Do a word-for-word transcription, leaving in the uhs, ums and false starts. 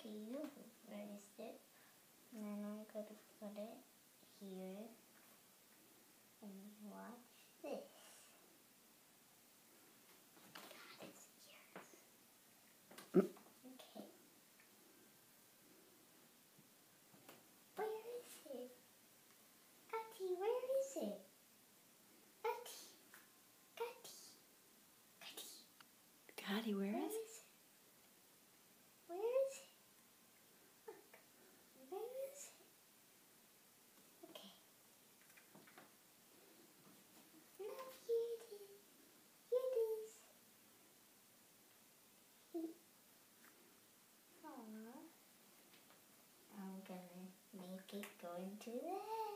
you raised it. And then I'm going to put it here. And watch this. God, it's ears. Okay. Where is it? Gotti, where is it? Gotti. Gotti. Gotti. Gotti, where Where is is it? it? Where is it? Look. Where is it? Okay. Now here it is. Here it is. Aww. I'm gonna make it go into there.